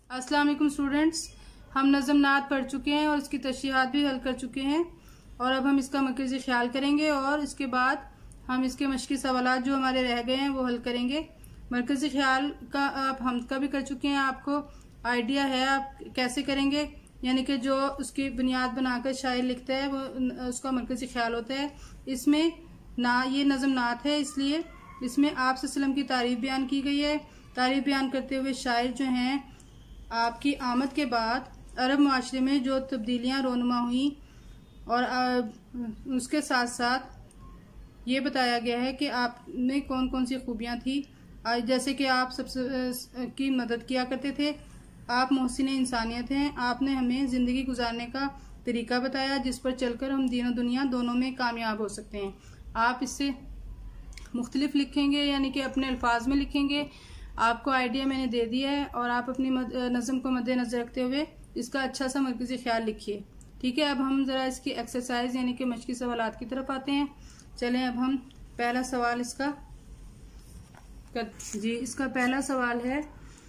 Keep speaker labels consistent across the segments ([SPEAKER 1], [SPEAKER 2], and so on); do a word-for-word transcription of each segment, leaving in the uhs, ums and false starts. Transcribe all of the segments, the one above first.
[SPEAKER 1] अस्सलाम वालेकुम स्टूडेंट्स, हम नज़म नात पढ़ चुके हैं और इसकी तशरीहात भी हल कर चुके हैं और अब हम इसका मरकज़ी ख्याल करेंगे और इसके बाद हम इसके मश्की सवालात जो हमारे रह गए हैं वो हल करेंगे। मरकज़ी ख्याल का आप हम का भी कर चुके हैं, आपको आइडिया है आप कैसे करेंगे, यानी कि जो उसकी बुनियाद बनाकर शायर लिखता है वो उसका मरकज़ी ख्याल होता है। इसमें ना ये नज़म नात है, इसलिए इसमें आप सल्लम की तारीफ बयान की गई है। तारीफ बयान करते हुए शायर जो हैं आपकी आमद के बाद अरब माशरे में जो तब्दीलियाँ रोनुमा हुई और आ, उसके साथ साथ ये बताया गया है कि आप में कौन कौन सी खूबियाँ थी, जैसे कि आप सबसे की मदद किया करते थे, आप मोहसिन इंसानियत हैं, आपने हमें ज़िंदगी गुजारने का तरीका बताया जिस पर चलकर हम दीन और दुनिया दोनों में कामयाब हो सकते हैं। आप इससे मुख्तलिफ लिखेंगे, यानी कि अपने अल्फाज में लिखेंगे। आपको आइडिया मैंने दे दिया है और आप अपनी नज़म को मद्देनजर रखते हुए इसका अच्छा सा मरकज़ी ख्याल लिखिए। ठीक है, अब हम ज़रा इसकी एक्सरसाइज यानी कि मश्की सवालात की तरफ आते हैं। चलें, अब हम पहला सवाल इसका कर जी इसका पहला सवाल है,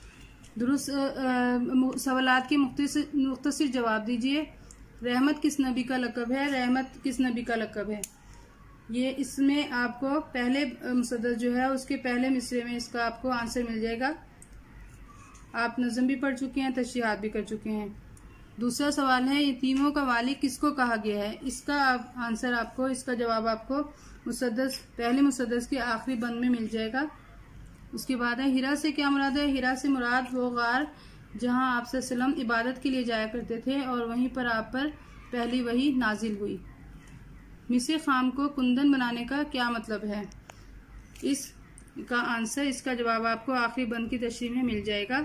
[SPEAKER 1] दुरुस्त सवालात के मुख्तसर जवाब दीजिए। रहमत किस नबी का लक़ब है? रहमत किस नबी का लक़ब है? ये इसमें आपको पहले मुसद्दस जो है उसके पहले मिसरे में इसका आपको आंसर मिल जाएगा। आप नज़म भी पढ़ चुके हैं, तशरीहात भी कर चुके हैं। दूसरा सवाल है, यतीमों का वाली किसको कहा गया है? इसका आप आंसर आपको इसका जवाब आपको मुसद्दस पहले मुसद्दस के आखिरी बंद में मिल जाएगा। उसके बाद है, हिरा से क्या मुराद है? हिरा से मुराद वो गार जहाँ आप सल्लम इबादत के लिए जाया करते थे और वहीं पर आप पर पहली वही नाजिल हुई। मिस्र खाम को कुंदन बनाने का क्या मतलब है? इसका आंसर इसका जवाब आपको आखिरी बंद की तशरीह में मिल जाएगा।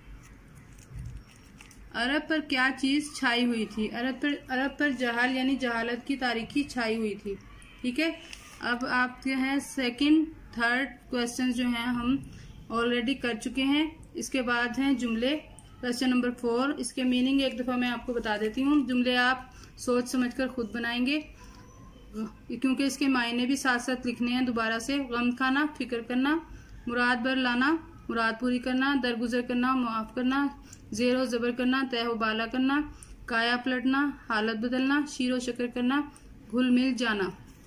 [SPEAKER 1] अरब पर क्या चीज छाई हुई थी? अरब पर अरब पर जहाल यानी जहालत की तारीकी छाई हुई थी। ठीक है, अब आपके हैं सेकंड थर्ड क्वेश्चन जो हैं हम ऑलरेडी कर चुके हैं। इसके बाद हैं जुमले। क्वेश्चन नंबर फोर, इसके मीनिंग एक दफा मैं आपको बता देती हूँ। जुमले आप सोच समझकर खुद बनाएंगे क्योंकि इसके मायने भी साथ साथ लिखने हैं दोबारा से। गम खाना, फिक्र करना, मुराद बर लाना, मुराद पूरी करना, दरगुजर करना, मुआफ करना, जेरो जबर करना, तय बाला करना, काया पलटना, हालत बदलना, शीरो शकर करना, घुल मिल जाना।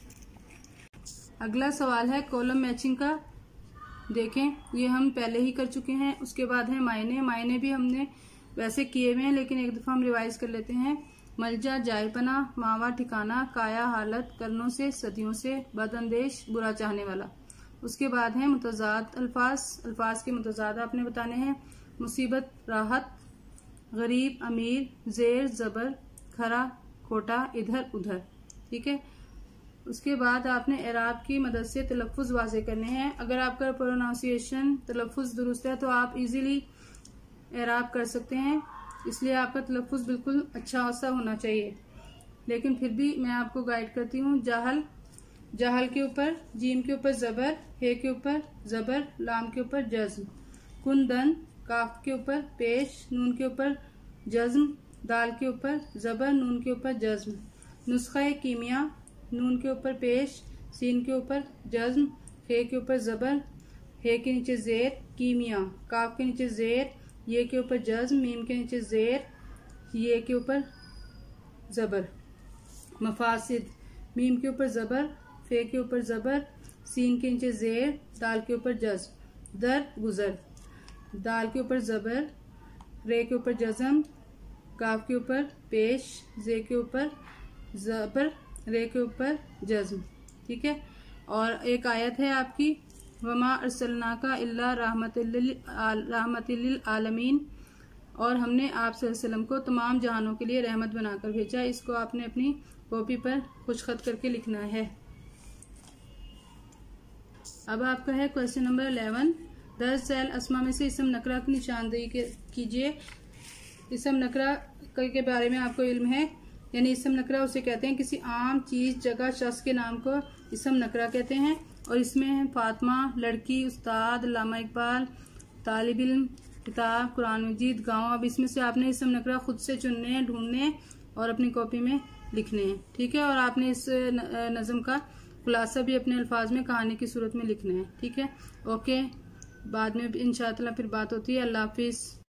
[SPEAKER 1] अगला सवाल है कॉलम मैचिंग का। देखें, ये हम पहले ही कर चुके हैं। उसके बाद है मायने। मायने भी हमने वैसे किए हुए हैं लेकिन एक दफा हम रिवाइज कर लेते हैं। मलजा जायपना, मावा ठिकाना, काया हालत, करनों से, सदियों से, बदअंदेश बुरा चाहने वाला। उसके बाद है मुतजाद अल्फाज। अल्फाज के मुतजाद आपने बताने हैं। मुसीबत, राहत, गरीब, अमीर, जेर, जबर, खरा, खोटा, इधर उधर। ठीक है, उसके बाद आपने एराब की मदद से तलफ़ुज़ वाज़े करने हैं। अगर आपका प्रोनाउंसिएशन तलफ़ुज़ दुरुस्त है तो आप इजीली एराब कर सकते हैं, इसलिए आपका तलफ़ुज़ बिल्कुल अच्छा सा होना चाहिए। लेकिन फिर भी मैं आपको गाइड करती हूँ। जाहल, जाहल के ऊपर जीम के ऊपर जबर, हे के ऊपर जबर, लाम के ऊपर जज्म। कुंदन, काफ के ऊपर पेश, नून के ऊपर जज्म, दाल के ऊपर जबर, नून के ऊपर जज्म। नुस्ख़ा कीमिया, नून के ऊपर पेश, सीन के ऊपर जज्म, हे के ऊपर जबर, हे के नीचे जेर, कीमिया, काफ के नीचे जेर, ये के ऊपर जज्म, मीम के नीचे जेर, ये के ऊपर जबर। मफासिद, मीम के ऊपर जबर, फे के ऊपर जबर, सीन के नीचे जेर, दाल के ऊपर जज्म। दर गुजर, दाल के ऊपर जबर, रे के ऊपर जज्म, काफ के ऊपर पेश, जे के ऊपर जबर, रे के ऊपर जज्म। ठीक है, और एक आयत है आपकी, वमा अरसलनाका इल्ला रहमतिल आलमीन, और हमने आप सल्लम को तमाम जहानों के लिए रहमत बनाकर भेजा। इसको आपने अपनी कॉपी पर खुशखत करके लिखना है। अब आपका है क्वेश्चन नंबर इलेवन। दर्ज सैल अस्मा में से इसम नकरा की निशानदेही कीजिए। इसम नकरा के बारे में आपको इल्म है, यानी इसम नकरा उसे कहते हैं किसी आम चीज, जगह, शख्स के नाम को इसम नकरा कहते हैं। और इसमें है फातिमा, लड़की, उस्ताद, अल्लामा इकबाल, तालिब इल्म, किताब, कुरान मजीद, गाँव। अब इसमें से आपने इसम नकरा खुद से चुनने हैं, ढूंढने हैं और अपनी कॉपी में लिखने हैं। ठीक है, और आपने इस नज़म का खुलासा भी अपने अल्फाज में कहानी की सूरत में लिखना है। ठीक है, ओके, बाद में इंशाअल्लाह फिर बात होती है। अल्लाह हाफिज़।